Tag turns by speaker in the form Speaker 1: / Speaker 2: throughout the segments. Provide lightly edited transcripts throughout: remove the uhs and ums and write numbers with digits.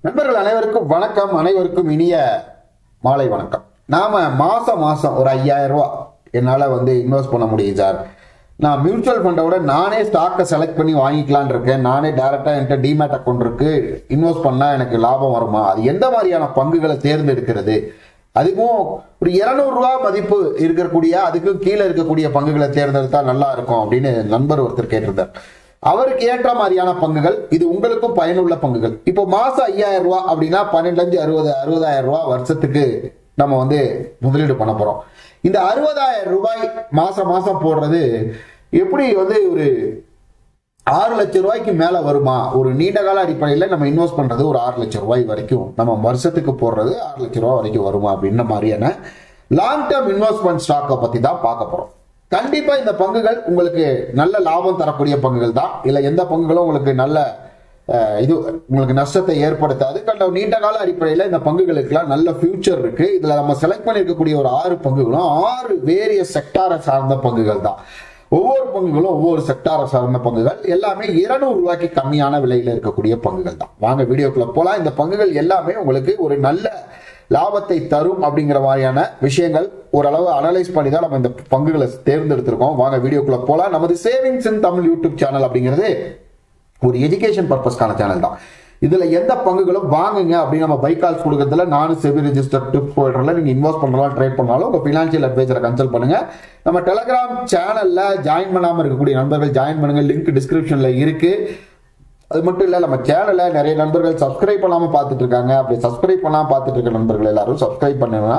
Speaker 1: நண்பர்கள் அனைவருக்கும் வணக்கம். அனைவருக்கும் இனிய மாலை வணக்கம். நாம மாசம் ஒரு 5000 ரூபாய் என்னால இன்வெஸ்ட் பண்ண முடியும் சார். நான் மியூச்சுவல் ஃபண்டை விட நானே ஸ்டாக்கை செலக்ட் பண்ணி வாங்கிக்கலான் இருக்கேன். நானே டைரக்டா என்கிட்ட டிமேட் அக்கௌண்ட் இருக்கு. இன்வெஸ்ட் பண்ணா எனக்கு லாபம் வருமா? அது எந்த மாதிரியான பங்குகளை தேர்ந்தெடுக்கிறது? அதுக்கும் ஒரு 200 ரூபாய் மதிப்பு இருக்கக்கூடிய அதுக்கும் கீழே இருக்கக்கூடிய பங்குகளை தேர்ந்தெடுத்தா நல்லா இருக்கும் அப்படின்னு நண்பர் ஒருத்தர் கேட்டிருந்தார். அவருக்கு ஏற்ற மாதிரியான பங்குகள் இது, உங்களுக்கும் பயனுள்ள பங்குகள். இப்போ மாசம் 5000 ரூபாய் அப்படின்னா 12 60,000 ரூபாய் வருஷத்துக்கு நம்ம முதலீடு பண்ண போறோம். இந்த 60,000 ரூபாய் மாசம் போடுறது எப்படி ஒரு 6 லட்சம் ரூபாய்க்கு மேல வருமா? ஒரு நீண்ட கால அடிப்படையில் நம்ம இன்வெஸ்ட் பண்றது ஒரு 6 லட்சம் ரூபாய் வரைக்கும், நம்ம வருஷத்துக்கு போடுறது 6 லட்சம் ரூபாய் வரைக்கும் வருமா அப்படின்ற மாதிரியான லாங் டேர்ம் இன்வெஸ்ட்மெண்ட் ஸ்டாக்கை பத்தி தான் பார்க்க போறோம். கண்டிப்பா இந்த பங்குகள் உங்களுக்கு நல்ல லாபம் தரக்கூடிய பங்குகள் தான். இல்ல எந்த பங்குகளும் உங்களுக்கு நல்ல உங்களுக்கு நஷ்டத்தை ஏற்படுத்தாது. நீண்ட கால அடிப்படையில் இந்த பங்குகளுக்கெல்லாம் நல்ல ஃபியூச்சர் இருக்கு. இதுல நம்ம செலக்ட் பண்ணிருக்கக்கூடிய ஒரு 6 பங்குகளும் 6 வேரியஸ் செக்டாரை சார்ந்த பங்குகள் தான். ஒவ்வொரு பங்குகளும் ஒவ்வொரு செக்டாரை சார்ந்த பங்குகள், எல்லாமே 200 ரூபாய்க்கு கம்மியான விலையில இருக்கக்கூடிய பங்குகள் தான். வாங்க வீடியோக்குள்ள போலாம். இந்த பங்குகள் எல்லாமே உங்களுக்கு ஒரு நல்ல லாபத்தை தரும் அப்படிங்கிற மாதிரியான விஷயங்கள் ஓரளவு அனலைஸ் பண்ணி தான் நம்ம இந்த பங்குகளை தேர்ந்தெடுத்திருக்கோம். வாங்க வீடியோக்குள்ள போலாம். நமது savings in Tamil YouTube channel அப்படிங்கிறது ஒரு எஜுகேஷன் பர்பஸ்க்கான சேனல் தான். இதுல எந்த பங்குகளும் வாங்குங்க அப்படின்னு நம்ம பை கால்ஸ் கொடுக்கறதுல நானும் செபி ரெஜிஸ்டர் டிப்ஸ் போயிடுறதுல நீங்க இன்வெஸ்ட் பண்ணலாம், ட்ரேட் பண்ணாலும் உங்க பினான்சியல் அட்வைசரை கன்சல்ட் பண்ணுங்க. நம்ம டெலிகிராம் சேனல்ல ஜாயின் பண்ணாம இருக்கக்கூடிய நண்பர்கள் ஜாயின் பண்ணுங்க. லிங்க் டிஸ்கிரிப்ஷன்ல இருக்கு. அது மட்டும் இல்ல, நம்ம சேனலை நிறைய நண்பர்கள் சப்ஸ்கிரைப் பண்ணாம பார்த்துட்டு இருக்காங்க. அப்படி சப்ஸ்கிரைப் பண்ணாம பார்த்துட்டு இருக்க நண்பர்கள் எல்லாரும் சப்ஸ்கிரைப் பண்ணா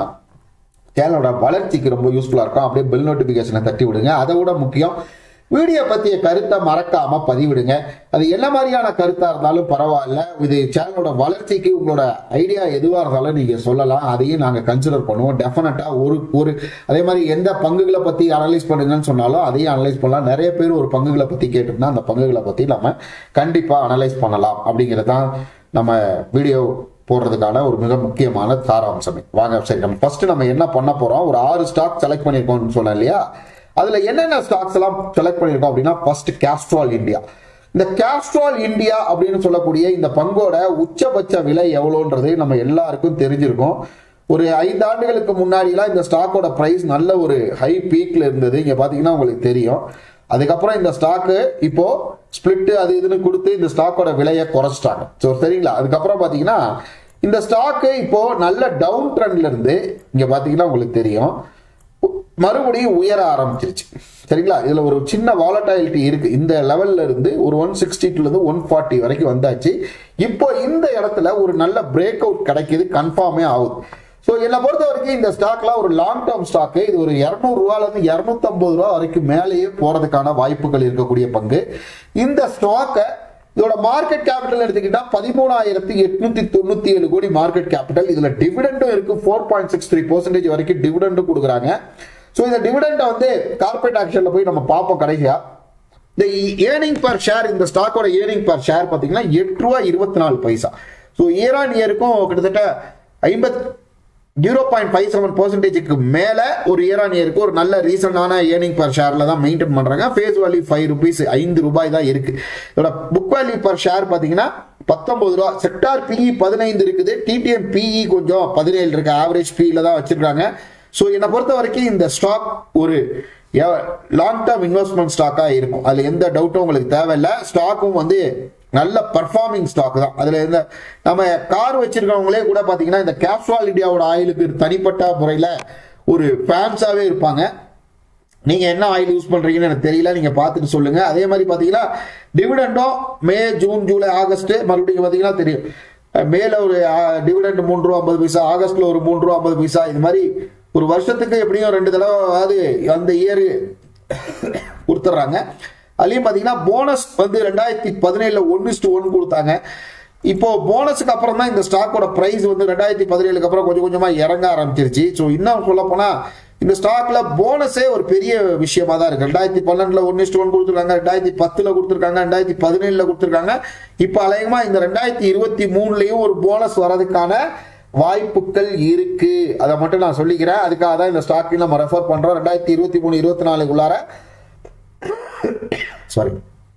Speaker 1: சேனலோட வளர்ச்சிக்கு ரொம்ப யூஸ்ஃபுல்லா இருக்கும். அப்படியே பெல் நோட்டிபிகேஷனை தட்டி விடுங்க. அதை விட முக்கியம், வீடியோ பத்திய கருத்தை மறக்காம பதிவிடுங்க. அது என்ன மாதிரியான கருத்தா இருந்தாலும் பரவாயில்ல. இது சேனலோட வளர்ச்சிக்கு உங்களோட ஐடியா எதுவா இருந்தாலும் நீங்க சொல்லலாம். அதையும் நாங்க கன்சிடர் பண்ணுவோம். டெஃபினட்டா ஒரு அதே மாதிரி எந்த பங்குகளை பத்தி அனலைஸ் பண்ணுங்கன்னு சொன்னாலும் அதையும் அனலைஸ் பண்ணலாம். நிறைய பேர் ஒரு பங்குகளை பத்தி கேட்டிருந்தா அந்த பங்குகளை பத்தி நம்ம கண்டிப்பா அனலைஸ் பண்ணலாம். அப்படிங்கறதான் நம்ம வீடியோ போடுறதுக்கான ஒரு மிக முக்கியமான சாராம்சமே. வாங்க சரி, நம்ம ஃபர்ஸ்ட் நம்ம என்ன பண்ண போறோம், ஒரு 6 ஸ்டாக் செலக்ட் பண்ணிருக்கோம்னு சொன்னேன் இல்லையா? அதுல என்னென்ன ஸ்டாக்ஸ் எல்லாம் செலக்ட் பண்ணிருக்கோம் அப்படின்னா, ஃபர்ஸ்ட் கேஸ்ட்ரால் இந்தியா. இந்த கேஸ்ட்ரால் இந்தியா அப்படின்னு சொல்லக்கூடிய இந்த பங்கோட உச்சபட்ச விலை எவ்வளோன்றது நம்ம எல்லாருக்கும் தெரிஞ்சிருக்கும். ஒரு 5 ஆண்டுகளுக்கு முன்னாடிலாம் இந்த ஸ்டாக்கோட பிரைஸ் நல்ல ஒரு ஹை பீக்ல இருந்தது. இங்க பாத்தீங்கன்னா உங்களுக்கு தெரியும். அதுக்கப்புறம் இந்த ஸ்டாக்கு இப்போ ஸ்பிளிட் அது இதுன்னு கொடுத்து இந்த ஸ்டாக்கோட விலையை குறைச்சிட்டாங்க. ஸோ சரிங்களா? அதுக்கப்புறம் பாத்தீங்கன்னா இந்த ஸ்டாக்கு இப்போ நல்ல டவுன் ட்ரெண்ட்ல இருந்து இங்க பாத்தீங்கன்னா உங்களுக்கு தெரியும் மறுபடியும் உயர ஆரம்பிச்சிருச்சு. சரிங்களா? இதுல ஒரு சின்ன வாலட்டாலிட்டி இருக்கு. இந்த லெவல்ல இருந்து ஒரு 160 இருந்து 140 வரைக்கும் வந்தாச்சு. இப்போ இந்த இடத்துல ஒரு நல்ல பிரேக் அவுட் கிடைக்குது, கன்ஃபார்மே ஆகுது. ஸோ என்னை பொறுத்த வரைக்கும் இந்த ஸ்டாக்லாம் ஒரு லாங் டேர்ம் ஸ்டாக்கு. இது ஒரு 200 ரூபாயில இருந்து 250 ரூபா வரைக்கும் மேலேயே போறதுக்கான வாய்ப்புகள் இருக்கக்கூடிய பங்கு. இந்த ஸ்டாக்கை இதோட மார்க்கெட் கேபிட்டல் எடுத்துக்கிட்டா 13,897 கோடி மார்க்கெட் கேபிட்டல். இதுல டிவிடெண்டும் இருக்கு. 4.63% வரைக்கும் டிவிடெண்டும் கொடுக்குறாங்க. ஸோ இந்த டிவிடெண்டை கார்பரேட் ஆக்ஷன்ல போய் நம்ம பார்ப்போம். கடைசியா இந்த ஏர்னிங் பர் ஷேர், இந்த ஸ்டாக்கோட ஏர்னிங் பர் ஷேர் பார்த்தீங்கன்னா 8 ரூபாய் 24 பைசா. ஸோ இயர் ஆன் இயருக்கும் கிட்டத்தட்ட 0.57% மேல ஒரு இயர் ஆன் இயருக்கு ஒரு நல்ல ரீசனான ஏர்னிங் பர் ஷேர்ல தான் மெயின்டைன் பண்றாங்க. ஃபேஸ் வேல்யூ 5 ரூபீஸ் 5 ரூபாய் தான் இருக்கு. இதோட புக் வேல்யூ பர் ஷேர் பாத்தீங்கன்னா 19 ரூபாய். செக்டார் பிஇ 15 இருக்குது. டிடிஎம் பிஇ கொஞ்சம் 17 இருக்கு. ஆவரேஜ் பிஇல தான் வச்சிருக்காங்க. ஸோ என்னை பொறுத்த வரைக்கும் இந்த ஸ்டாக் ஒரு லாங் டேர்ம் இன்வெஸ்ட்மெண்ட் ஸ்டாக்கா இருக்கும். அதுல எந்த டவுட்டும் உங்களுக்கு தேவையில்லை. ஸ்டாக்கும் நல்ல பர்ஃபார்மிங் ஸ்டாக் தான். அதுல இந்த நம்ம கார் வச்சிருக்கவங்களே கூட பாத்தீங்கன்னா இந்த கேஸ்ட்ரால் இந்தியாவோட ஆயிலுக்கு தனிப்பட்ட முறையில ஒரு ஃபேன்ஸாவே இருப்பாங்க. நீங்க என்ன ஆயில் யூஸ் பண்றீங்கன்னு எனக்கு தெரியல, நீங்க பார்த்துட்டு சொல்லுங்க. அதே மாதிரி பாத்தீங்கன்னா டிவிடெண்டும் மே, ஜூன், ஜூலை, ஆகஸ்ட் மறுபடியும் பாத்தீங்கன்னா தெரியும். மேல ஒரு டிவிடெண்ட் 3 ரூபா 50 பைசா, ஆகஸ்ட்ல ஒரு 3 ரூபா 50 பைசா. இது மாதிரி ஒரு வருஷத்துக்கு எப்படியும் 2 தடவை அந்த இயர் கொடுத்துட்றாங்க. அதுலயும் பாத்தீங்கன்னா போனஸ் 2017 1:1 கொடுத்தாங்க. இப்போ போனஸுக்கு அப்புறம் தான் இந்த ஸ்டாக்கோட பிரைஸ் 2017 அப்புறம் கொஞ்சம் கொஞ்சமா இறங்க ஆரம்பிச்சிருச்சு. ஸோ இன்னும் சொல்ல போனா இந்த ஸ்டாக்ல போனஸே ஒரு பெரிய விஷயமா தான் இருக்கு. 2012 1:1 கொடுத்துருக்காங்க, 2010 கொடுத்துருக்காங்க, 2017 கொடுத்துருக்காங்க. இப்போ அநேகமா இந்த 2023லயும் ஒரு போனஸ் வர்றதுக்கான வாய்ப்புகள் இருக்கு. அதை மட்டும் நான் சொல்லிக்கிறேன். அதுக்காக தான் இந்த ஸ்டாக் நம்ம ரெஃபர் பண்றோம். 2023-24 சாரி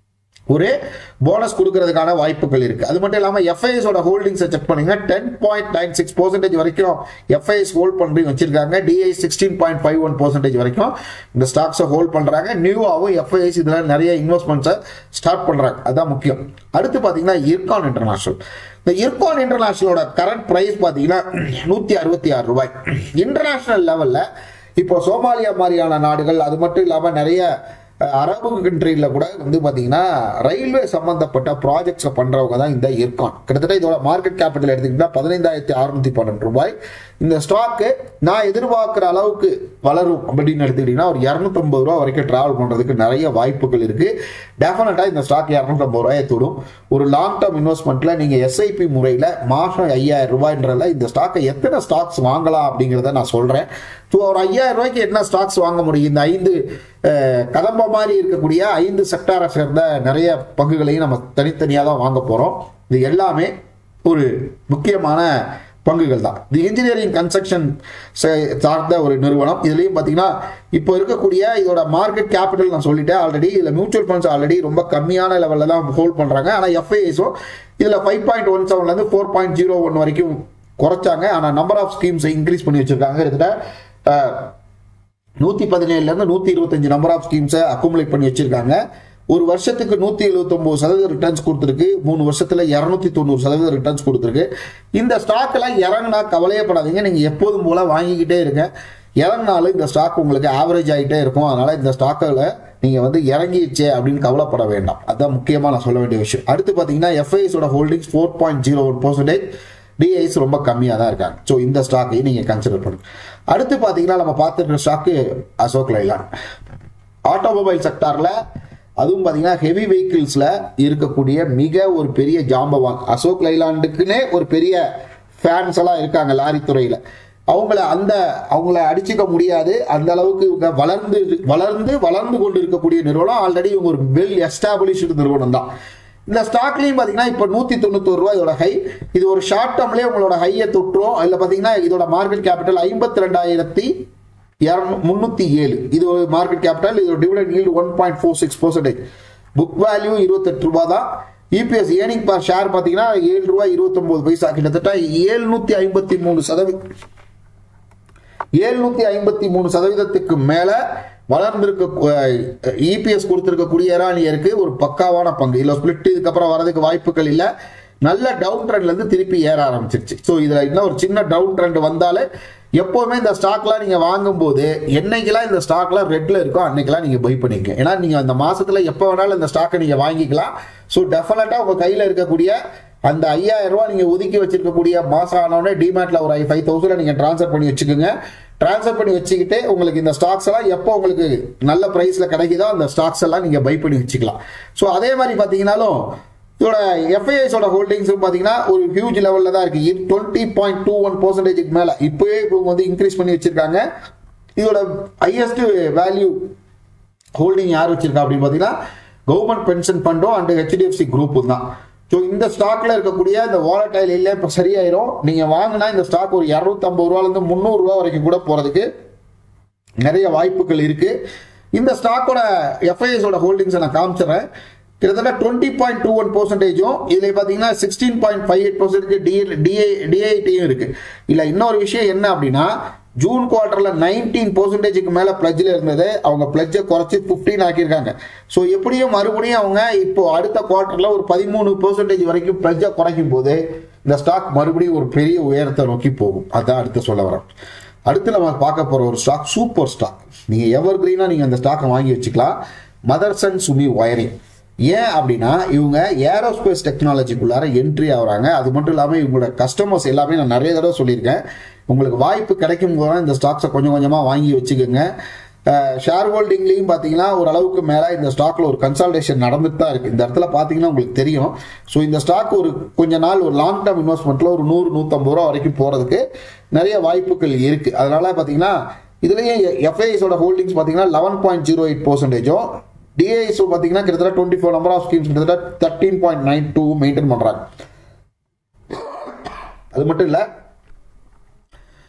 Speaker 1: ஒரு போனஸ் கொடுக்கறதுக்கான வாய்ப்புகள் இருக்கு. அது மட்டும் இல்லாம எஃப்ஐஎஸ் ஓட ஹோல்டிங்ஸ் செக் பண்ணீங்க 10.96% வரைக்கும் எஃப்ஐஎஸ் ஹோல்ட் பண்ணி வச்சிருக்காங்க. டிஐ 16.51% வரைக்கும் இந்த ஸ்டாக்ஸை ஹோல்ட் பண்றாங்க. நியூவாவும் எஃப்ஐஎஸ் இதுல நிறைய இன்வெஸ்ட்மெண்ட்ஸை ஸ்டார்ட் பண்றாங்க. அதான் முக்கியம். அடுத்து பாத்தீங்கன்னா இர்கான் இன்டர்நேஷனல். இந்த இர்கான் இன்டர்நேஷனலோட கரண்ட் பிரைஸ் பாத்தீங்கன்னா ₹166. இன்டர்நேஷனல் லெவல்ல இப்போ சோமாலியா மாதிரியான நாடுகள், அது மட்டும் இல்லாம நிறைய அரபு கண்ட்ரியில கூட வந்து பாத்தீங்கன்னா ரயில்வே சம்பந்தப்பட்ட ப்ராஜெக்ட்ஸ் பண்றவங்க தான் இந்த இர்கான். கிட்டத்தட்ட இதோட மார்க்கெட் கேபிட்டல் எடுத்துக்கிட்டா ₹15,612. இந்த ஸ்டாக்கு நான் எதிர்பார்க்கிற அளவுக்கு வளரும் அப்படின்னு எடுத்துக்கிட்டீங்கன்னா ஒரு ₹250 வரைக்கும் டிராவல் பண்றதுக்கு நிறைய வாய்ப்புகள் இருக்கு. டெஃபினட்டா இந்த ஸ்டாக் ₹250 தொடும். ஒரு லாங் டேர்ம் இன்வெஸ்ட்மெண்ட்ல நீங்க எஸ்ஐபி முறையில மாசம் ₹5000 இந்த ஸ்டாக்கை எத்தனை ஸ்டாக்ஸ் வாங்கலாம் அப்படிங்கிறத நான் சொல்றேன். ஸோ ஒரு ₹5000 என்ன ஸ்டாக்ஸ் வாங்க முடியும்? இந்த 5 கதம்ப மாதிரி இருக்கக்கூடிய 5 செக்டாரை சேர்ந்த நிறைய பங்குகளையும் நம்ம தனித்தனியாக தான் வாங்க போறோம். இது எல்லாமே ஒரு முக்கியமான பங்குகள் தான். தி இன்ஜினியரிங் கன்ஸ்ட்ரக்ஷன் சார்ந்த ஒரு நிறுவனம். இதுலயும் பாத்தீங்கன்னா இப்போ இருக்கக்கூடிய இதோட மார்க்கெட் கேபிட்டல் நான் சொல்லிட்டேன் ஆல்ரெடி. இதுல மியூச்சுவல் ஃபண்ட்ஸ் ஆல்ரெடி ரொம்ப கம்மியான லெவல்ல தான் ஹோல்ட் பண்றாங்க. ஆனா எஃப்ஐஎஸும் இதுல 5.17 இருந்து 4.01 வரைக்கும் குறைச்சாங்க. ஆனா நம்பர் ஆஃப் ஸ்கீம்ஸ் இன்க்ரீஸ் பண்ணி வச்சிருக்காங்க. கிட்டத்தட்ட 117 இருந்து 125 நம்பர் ஆஃப் ஸ்கீம்ஸை அக்குமுலேட் பண்ணி வச்சிருக்காங்க. ஒரு வருஷத்துக்கு 179% ரிட்டர்ன்ஸ் கொடுத்துருக்கு. 3 வருஷத்துல 290% ரிட்டர்ன்ஸ் கொடுத்துருக்கு. இந்த ஸ்டாக்ல இறங்கினா கவலையப்படாதீங்க. நீங்க எப்போதும் போல வாங்கிக்கிட்டே இருங்க. இறங்கினாலும் இந்த ஸ்டாக் உங்களுக்கு ஆவரேஜ் ஆகிட்டே இருக்கும். அதனால இந்த ஸ்டாக்கில் நீங்க வந்து இறங்கிடுச்சே அப்படின்னு கவலைப்பட வேண்டாம். அதுதான் முக்கியமா நான் சொல்ல வேண்டிய விஷயம். அடுத்து பாத்தீங்கன்னா எஃப்ஐஎஸோட ஹோல்டிங்ஸ் 4.01%. டிஐஸ் ரொம்ப கம்மியாக தான் இருக்காங்க. ஸோ இந்த ஸ்டாக்கையும் நீங்கள் கன்சிடர் பண்ணுங்க. அடுத்து பார்த்தீங்கன்னா நம்ம பார்த்துருக்க ஸ்டாக்கு அசோக் லைலாண்ட். ஆட்டோமொபைல் செக்டாரில் அதுவும் பார்த்தீங்கன்னா ஹெவி வெஹிக்கிள்ஸில் இருக்கக்கூடிய மிக ஒரு பெரிய ஜாம்பவான். அசோக் லைலாண்டுக்குன்னே ஒரு பெரிய ஃபேன்ஸ் எல்லாம் இருக்காங்க லாரி துறையில். அவங்கள அடிச்சுக்க முடியாது. அந்த அளவுக்கு இவங்க வளர்ந்து கொண்டு இருக்கக்கூடிய நிறுவனம். ஆல்ரெடி இவங்க ஒரு வெல் எஸ்டாப்ளிஷ்டு நிறுவனம் தான். இந்த ஸ்டாக்லையும் பார்த்தீங்கன்னா இப்போ ₹191 இதோட ஹை. இது ஒரு ஷார்ட் டேர்ம்லேயே உங்களோட ஹையை தொட்டுரும். அதில் பார்த்தீங்கன்னா இதோட மார்க்கெட் கேபிட்டல் 52,307. இது ஒரு மார்க்கெட் கேபிட்டல். இதோட டிவிடெண்ட் ஈல்டு 1.46%. புக் வேல்யூ ₹28 தான். இபிஎஸ் ஏர்னிங் பர் ஷேர் பார்த்தீங்கன்னா ₹7.29. கிட்டத்தட்ட 753% மேல வளர்ந்திருக்க இபிஎஸ் கொடுத்திருக்கக்கூடிய ஏரானியருக்கு ஒரு பக்காவான பங்கு. இதுல ஸ்பிளிட் இதுக்கப்புறம் வரதுக்கு வாய்ப்புகள் இல்லை. நல்ல டவுன் ட்ரெண்ட்ல இருந்து திருப்பி ஏற ஆரம்பிச்சிருச்சு. ஸோ இதுல இன்னும் ஒரு சின்ன டவுன் ட்ரெண்ட் வந்தாலே எப்பவுமே இந்த ஸ்டாக்லாம் நீங்க வாங்கும் போது என்னைக்கெல்லாம் இந்த ஸ்டாக்லாம் ரெட்ல இருக்கோ அன்னைக்கெல்லாம் நீங்க பை பண்ணிக்க. ஏன்னா நீங்க அந்த மாசத்துல எப்ப வேணாலும் இந்த ஸ்டாக்கை நீங்க வாங்கிக்கலாம். ஸோ டெஃபினட்டா உங்க கையில இருக்கக்கூடிய அந்த ₹5000 நீங்க ஒதுக்கி வச்சிருக்கக்கூடிய மாசம் ஆனோடனே டிமேட்ல ஒரு 5,000 நீங்க டிரான்ஸ்ஃபர் பண்ணி வச்சுக்கோங்க. டிரான்ஸ்ஃபர் பண்ணி வச்சுக்கிட்டு உங்களுக்கு இந்த ஸ்டாக்ஸ் எல்லாம் எப்போ உங்களுக்கு நல்ல பிரைஸ்ல கிடைக்குதோ அந்த ஸ்டாக்ஸ் எல்லாம் நீங்க பை பண்ணி வச்சுக்கலாம். ஸோ அதே மாதிரி பாத்தீங்கன்னாலும் இதோட எஃப்ஐஎஸோட ஹோல்டிங்ஸ் பாத்தீங்கன்னா ஒரு ஹியூஜ் லெவல்ல தான் இருக்கு. 20.21% மேல இப்பவே இவங்க வந்து இன்க்ரீஸ் பண்ணி வச்சிருக்காங்க. இதோட ஹையஸ்ட் வேல்யூ ஹோல்டிங் யார் வச்சிருக்கா அப்படின்னு பாத்தீங்கன்னா கவர்மெண்ட் பென்ஷன் ஃபண்டும் அண்ட் HDFC குரூப்பும் தான். ஸோ இந்த ஸ்டாக்ல இருக்கக்கூடிய இந்த வாலடைல் இல்லை இப்போ சரியாயிரும். நீங்க வாங்கினா இந்த ஸ்டாக் ஒரு ₹250 ₹300 வரைக்கும் கூட போறதுக்கு நிறைய வாய்ப்புகள் இருக்கு. இந்த ஸ்டாக்கோட எஃப்ஐஎஸோட ஹோல்டிங்ஸை நான் காமிச்சிடறேன். கிட்டத்தட்ட 20.21%. இதுல பாத்தீங்கன்னா 16.58% டிஐடியும் இருக்கு. இல்ல இன்னொரு விஷயம் என்ன அப்படின்னா ஜூன் குவார்டர்ல 19% மேல பிளட்ஜ்ல இருந்தது. அவங்க பிளட்ஜை குறைச்சி 15 ஆக்கியிருக்காங்க. ஸோ எப்படியும் மறுபடியும் அவங்க இப்போ அடுத்த குவார்டர்ல ஒரு 13% வரைக்கும் பிளட்ஜை குறைக்கும் போது இந்த ஸ்டாக் மறுபடியும் ஒரு பெரிய உயரத்தை நோக்கி போகும். அதான் அடுத்து சொல்ல வரேன். அடுத்து நம்ம பார்க்க போற ஒரு ஸ்டாக் சூப்பர் ஸ்டாக். நீங்க எவர் கிரீனா நீங்க அந்த ஸ்டாக்கை வாங்கி வச்சுக்கலாம். Motherson Sumi Wiring. ஏன் அப்படின்னா இவங்க ஏரோஸ்பேஸ் டெக்னாலஜிக்குள்ளார என்ட்ரி ஆகுறாங்க. அது மட்டும் இல்லாமல் இவங்களோட கஸ்டமர்ஸ் எல்லாமே நான் நிறைய தடவை சொல்லியிருக்கேன். உங்களுக்கு வாய்ப்பு கிடைக்கும் போது இந்த ஸ்டாக்ஸை கொஞ்சம் கொஞ்சமாக வாங்கி வச்சுக்கோங்க. ஷேர் ஹோல்டிங்லையும் பார்த்தீங்கன்னா ஓரளவுக்கு மேலே இந்த ஸ்டாக்ல ஒரு கன்சால்டேஷன் நடந்துட்டு தான் இருக்கு. இந்த இடத்துல பார்த்தீங்கன்னா உங்களுக்கு தெரியும். ஸோ இந்த ஸ்டாக் ஒரு கொஞ்ச நாள் ஒரு லாங் டேர்ம் இன்வெஸ்ட்மெண்ட்ல ஒரு ₹100-150 வரைக்கும் போறதுக்கு நிறைய வாய்ப்புகள் இருக்கு. அதனால பார்த்தீங்கன்னா இதுலயும் எஃப்ஐஎஸோட ஹோல்டிங்ஸ் பார்த்தீங்கன்னா 11.08%. டிஐஎஸ் பார்த்தீங்கன்னா கிட்டத்தட்ட 24 நம்பர் ஆஃப் ஸ்கீம்ஸ் கிட்டத்தட்ட 13.92 மெயின்டைன் பண்றாங்க. அது மட்டும் இல்ல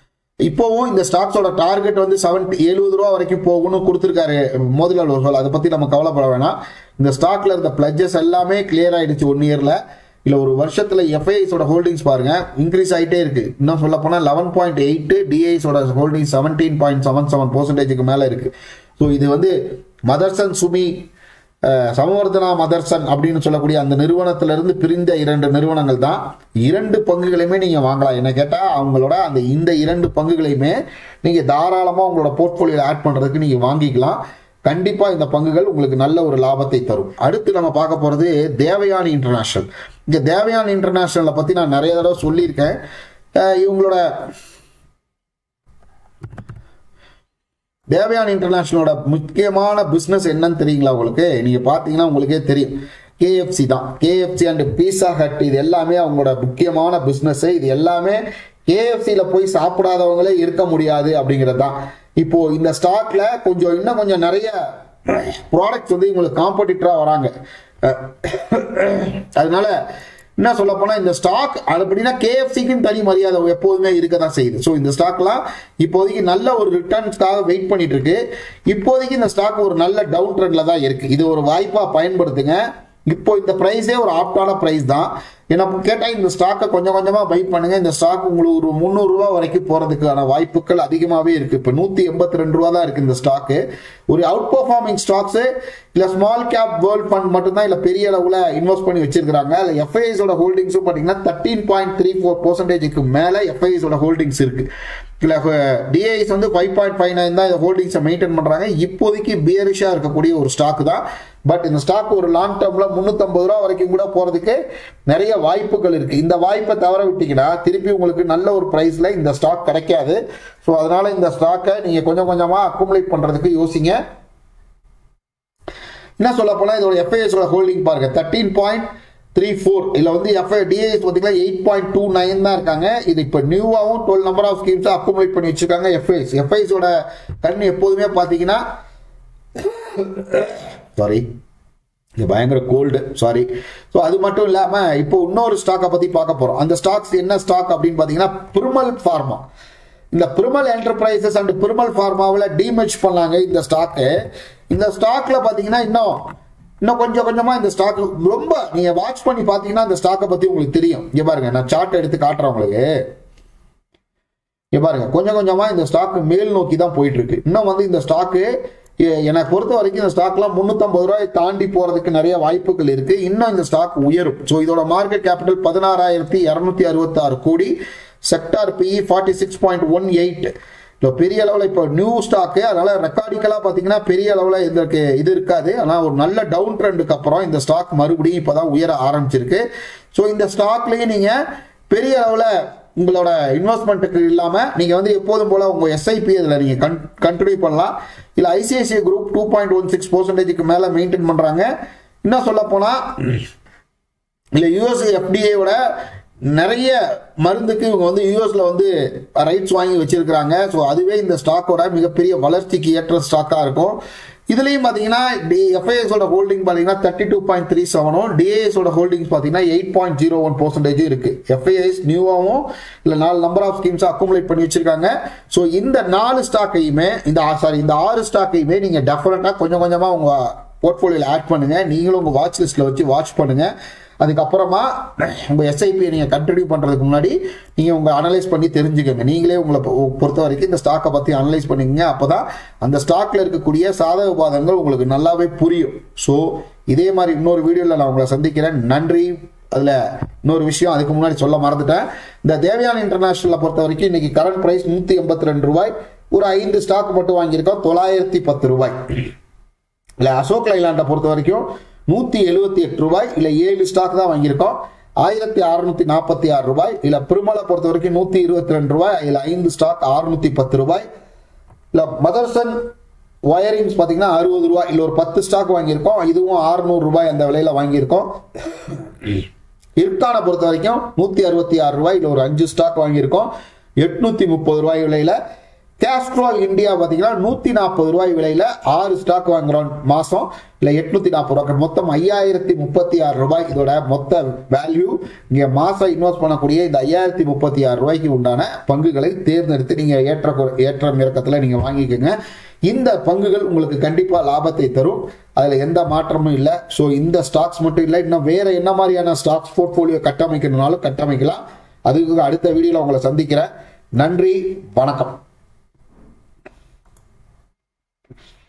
Speaker 1: இப்போவும் இந்த ஸ்டாக்ஸோட டார்கெட் வந்து 70 ரூபா வரைக்கும் போகணும்னு கொடுத்துருக்காரு மோதிலால் ஒஸ்வால். அதை பத்தி நம்ம கவலைப்பட வேணாம். இந்த ஸ்டாக்ல இருந்த பிளட்ஜஸ் எல்லாமே கிளியர் ஆயிடுச்சு 1 இயர்ல. இல்ல ஒரு வருஷத்துல எஃப்ஐஐஸோட ஹோல்டிங்ஸ் பாருங்க இன்க்ரீஸ் ஆயிட்டே இருக்கு. இன்னும் சொல்ல போனா 11.8, டிஐஸோட ஹோல்டிங் 17.77% மேல இருக்கு. ஸோ இது வந்து மதர்சன் சுமி சமவர்தனா மதர்சன் அப்படின்னு சொல்லக்கூடிய அந்த நிறுவனத்திலிருந்து பிரிந்த 2 நிறுவனங்கள் தான். 2 பங்குகளையுமே நீங்க வாங்கலாம். என்ன கேட்டா அவங்களோட இந்த 2 பங்குகளையுமே நீங்க தாராளமா உங்களோட போர்ட்போலியோல ஆட் பண்றதுக்கு நீங்க வாங்கிக்கலாம். கண்டிப்பா இந்த பங்குகள் உங்களுக்கு நல்ல ஒரு லாபத்தை தரும். அடுத்து நம்ம பார்க்க போறது தேவயானி இன்டர்நேஷனல். இந்த தேவயானி இன்டர்நேஷனலை பத்தி நான் நிறைய தடவை சொல்லியிருக்கேன். இவங்களோட தேவயானி இன்டர்நேஷனலோட முக்கியமான பிசினஸ் என்னன்னு தெரியுங்களா உங்களுக்கு? நீங்க பாத்தீங்கன்னா உங்களுக்கே தெரியும். KFC தான். KFC அண்ட் பீஸா ஹட் இது எல்லாமே அவங்களோட முக்கியமான பிசினஸ். இது எல்லாமே KFCல போய் சாப்பிடாதவங்களே இருக்க முடியாது அப்படிங்கிறது தான். இப்போ இந்த ஸ்டாக்ல இன்னும் கொஞ்சம் நிறைய ப்ராடக்ட்ஸ் வந்து இவங்களுக்கு காம்படிட்டரா வராங்க. அதனால என்ன சொல்ல போனா இந்த ஸ்டாக் அப்படின்னா KFCக்கும் தனி மரியாதை எப்போதுமே இருக்கதான் செய்யுது. ஸோ இந்த ஸ்டாக்லாம் இப்போதைக்கு நல்ல ஒரு ரிட்டர்ன்ஸ்க்காக வெயிட் பண்ணிட்டு இருக்கு. இப்போதைக்கு இந்த ஸ்டாக் ஒரு நல்ல டவுன் ட்ரெண்ட்ல தான் இருக்கு. இது ஒரு வாய்ப்பா பயன்படுத்துங்க. இப்போ இந்த பிரைஸே ஒரு ஆப்டான பிரைஸ் தான். என்ன கேட்டா இந்த ஸ்டாக்கை கொஞ்சம் கொஞ்சமா பை பண்ணுங்க. இந்த ஸ்டாக் உங்களுக்கு ஒரு 300 ரூபா வரைக்கும் போறதுக்கான வாய்ப்புகள் அதிகமாவே இருக்கு. இப்ப 182 ரூபா தான் இருக்கு இந்த ஸ்டாக்கு. ஒரு அவுட் பெர்ஃபார்மிங் ஸ்டாக்ஸ் இல்ல ஸ்மால் கேப் வேர்ல்ட் ஃபண்ட் மட்டும் தான் இல்ல பெரிய அளவுல இன்வெஸ்ட் பண்ணி வச்சிருக்காங்க. இல்ல எஃப்ஐஐஸோட ஹோல்டிங்ஸும் பாத்தீங்கன்னா 13.34% மேல எஃப்ஐஐஸோட ஹோல்டிங்ஸ் இருக்கு. இல்ல டிஐஸ் வந்து 5.59 தான் இந்த ஹோல்டிங்ஸை மெயின்டைன் பண்றாங்க. இப்போதைக்கு பியரிஷா இருக்கக்கூடிய ஒரு ஸ்டாக் தான். பட் இந்த ஸ்டாக் ஒரு லாங் டேர்ம்ல 350 ரூபா வரைக்கும் கூட போறதுக்கு நிறைய வாய்ப்புகள் இருக்கு. இந்த வாய்ப்பை தவற விட்டீங்கன்னா திருப்பி உங்களுக்கு நல்ல ஒரு பிரைஸ்ல இந்த ஸ்டாக் கிடைக்காது. ஸோ அதனால இந்த ஸ்டாக்கை நீங்க கொஞ்சம் கொஞ்சமா அக்குமுலேட் பண்றதுக்கு யோசிங்க. என்ன சொல்ல போனா இதோட எஃப்ஐஎஸோட ஹோல்டிங் பாருங்க 13.34. இதுல வந்து டிஐஎஸ் பார்த்தீங்கன்னா 8.29 தான் இருக்காங்க. இது இப்போ நியூவாகவும் 12 நம்பர் ஆஃப் ஸ்கீம்ஸ் அக்குமுலேட் பண்ணி வச்சிருக்காங்க. எஃப்ஐஎஸோட கண் எப்போதுமே பார்த்தீங்கன்னா சாரி இது பயங்கர கோல்டு சாரி. ஸோ அது மட்டும் இல்லாம இப்போ இன்னொரு ஸ்டாக்கை பத்தி பார்க்க போறோம். அந்த ஸ்டாக்ஸ் என்ன ஸ்டாக் அப்படின்னு பாத்தீங்கன்னா பிரிமல் ஃபார்மா. இந்த பிரிமல் என்டர்பிரைசஸ் அண்ட் பிரிமல் ஃபார்மாவில் டீமர்ஜ் பண்ணாங்க இந்த ஸ்டாக்கு. இந்த ஸ்டாக்ல பாத்தீங்கன்னா இன்னும் கொஞ்சமா இந்த ஸ்டாக் ரொம்ப நீங்க வாட்ச் பண்ணி பாத்தீங்கன்னா இந்த ஸ்டாக்கை பத்தி உங்களுக்கு தெரியும். இங்க பாருங்க நான் சார்ட் எடுத்து காட்டுறேன் உங்களுக்கு. இங்க பாருங்க கொஞ்சம் கொஞ்சமா இந்த ஸ்டாக் மேல் நோக்கி தான் போயிட்டு இருக்கு. இன்னும் வந்து இந்த ஸ்டாக்கு எனக்கு பொறுத்த வரைக்கும் இந்த ஸ்டாக்லாம் 350 ரூபாய் தாண்டி போறதுக்கு நிறைய வாய்ப்புகள் இருக்கு. இன்னும் இந்த ஸ்டாக் உயரும். ஸோ இதோட market capital 16,266 crore. Sector PE 46.18. பெரிய அளவில் இப்போ நியூ ஸ்டாக்கு, அதனால ரெக்கார்டிக்கலா பாத்தீங்கன்னா பெரிய அளவில் இதற்கு இது இருக்காது. ஆனால் ஒரு நல்ல டவுன் ட்ரெண்டுக்கு அப்புறம் இந்த ஸ்டாக் மறுபடியும் இப்போதான் உயர ஆரம்பிச்சிருக்கு. ஸோ இந்த ஸ்டாக்லயும் நீங்க பெரிய அளவில் உங்களோட இன்வெஸ்ட்மெண்ட்டுக்கு இல்லாம நீங்க வந்து எப்போதும் போல உங்க எஸ்ஐபி அதுல நீங்க கண்டினியூ பண்ணலாம். இல்ல ஐசிஐசிஐ குரூப் 2.16% மேல மெயின்டைன் பண்றாங்க. என்ன சொல்ல போனா இல்ல யூஎஸ் எஃப்டிஏவோட நிறைய மருந்துக்கு இவங்க வந்து யூஎஸ்ல வந்து ரைட்ஸ் வாங்கி வச்சிருக்காங்க. ஸோ அதுவே இந்த ஸ்டாக்கோட மிகப்பெரிய வளர்ச்சிக்கு ஏற்ற ஸ்டாக்கா இருக்கும். இதுலயும் பாத்தீங்கன்னா எஃப்ஐஎஸோட ஹோல்டிங் பாத்தீங்கன்னா 32.37, டிஏஎஸோட ஹோல்டிங்ஸ் பாத்தீங்கன்னா 8.01% இருக்கு. எஃப்ஐஎஸ் நியூவாவும் இல்ல 4 நம்பர் ஆஃப் ஸ்கீம்ஸ் அக்குமுலேட் பண்ணி வச்சிருக்காங்க. ஸோ இந்த 4 ஸ்டாக்கையுமே இந்த 6 ஸ்டாக்கையுமே நீங்க டெஃபினட்டா கொஞ்சம் கொஞ்சமா உங்க போர்ட்போலியோல ஆட் பண்ணுங்க. நீங்களும் உங்க வாட்ச் லிஸ்ட்ல வச்சு வாட்ச் பண்ணுங்க. அதுக்கப்புறமா உங்க எஸ்ஐபி நீங்க கண்டினியூ பண்றதுக்கு முன்னாடி நீங்க உங்க அனலைஸ் பண்ணி தெரிஞ்சுக்கோங்க. நீங்களே உங்களை பொறுத்த வரைக்கும் இந்த ஸ்டாக்கை பத்தி அனலைஸ் பண்ணீங்க. அப்பதான் அந்த ஸ்டாக்ல இருக்கக்கூடிய சாதக பாதங்கள் உங்களுக்கு நல்லாவே புரியும். ஸோ இதே மாதிரி இன்னொரு வீடியோல நான் உங்களை சந்திக்கிறேன். நன்றி. அதுல இன்னொரு விஷயம் அதுக்கு முன்னாடி சொல்ல மறந்துட்டேன். இந்த தேவயானி இன்டர்நேஷனலை பொறுத்த வரைக்கும் இன்னைக்கு கரண்ட் பிரைஸ் 182 ரூபாய். ஒரு 5 ஸ்டாக் மட்டும் வாங்கியிருக்கோம் 910 ரூபாய். இல்ல அசோக் லைலாண்டை பொறுத்த வரைக்கும் 178 ரூபாய். இல்ல 7 ஸ்டாக் தான் வாங்கியிருக்கோம் 1646 ரூபாய். இல்ல பிரிமலை பொறுத்த வரைக்கும் 122 ரூபாய். இல்ல 5 ஸ்டாக் 610 ரூபாய். இல்ல மதர்சன் வயரிங்ஸ் பாத்தீங்கன்னா 60 ரூபாய். இல்ல ஒரு 10 ஸ்டாக் வாங்கியிருக்கோம். இதுவும் 600 ரூபாய் அந்த விலையில வாங்கியிருக்கோம். இர்கானை பொறுத்த வரைக்கும் 166 ரூபாய். இல்ல ஒரு 5 ஸ்டாக் வாங்கியிருக்கோம் 830 ரூபாய் விலையில. கேஸ்ட்ரால் இந்தியா பார்த்தீங்கன்னா 140 ரூபாய் விலையில 6 ஸ்டாக் வாங்குறோம் மாசம், இல்லை 840 ரூபாய், மொத்தம் 5036 ரூபாய் இதோட மொத்த வேல்யூ. இங்க மாசம் இன்வெஸ்ட் பண்ணக்கூடிய இந்த 5036 ரூபாய்க்கு உண்டான பங்குகளை தேர்ந்தெடுத்து நீங்க ஏற்றம் இறக்கத்துல நீங்க வாங்கிக்கோங்க. இந்த பங்குகள் உங்களுக்கு கண்டிப்பா லாபத்தை தரும், அதுல எந்த மாற்றமும் இல்லை. ஸோ இந்த ஸ்டாக்ஸ் மட்டும் இல்லை, இன்னும் வேற என்ன மாதிரியான ஸ்டாக்ஸ் போர்ட்போலியோ கட்டமைக்கணும்னாலும் கட்டமைக்கலாம். அதுக்கு அடுத்த வீடியோல உங்களை சந்திக்கிறேன். நன்றி, வணக்கம்.